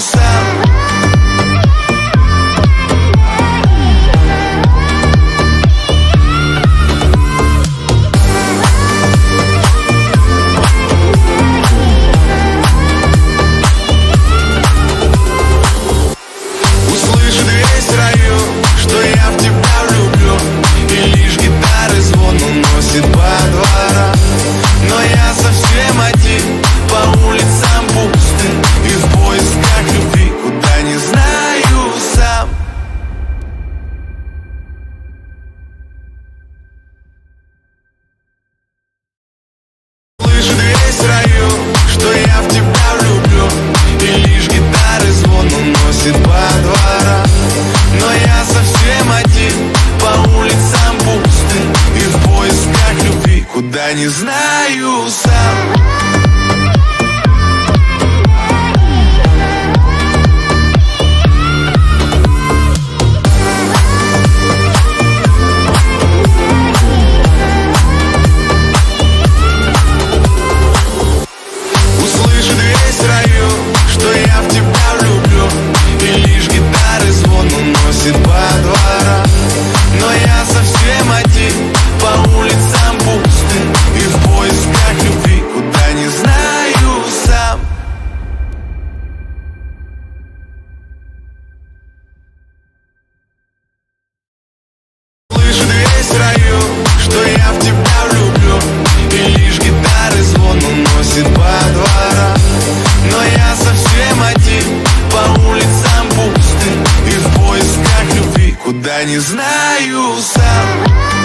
сам. Услышит весь район, что я в тебя влюблен, и лишь гитары звон уносит по дворам. Но я совсем один, по улицам пусты, и в поисках любви, куда не знаю сам. Слышит весь район, что я в тебя влюблен, и лишь гитары звон уносит по дворам. Но я совсем один, по улицам пусты, и в поисках любви, куда не знаю сам. Услышит весь район, что я в тебя влюблен, и лишь гитары звон уносит по дворам. Но я совсем один, по улицам пусты, и в поисках любви, куда не знаю сам. Слышит весь район, что я в тебя влюблен, и лишь гитары звон уносит по дворам. Но я совсем один, по улицам пусты, и в поисках любви, куда не знаю сам.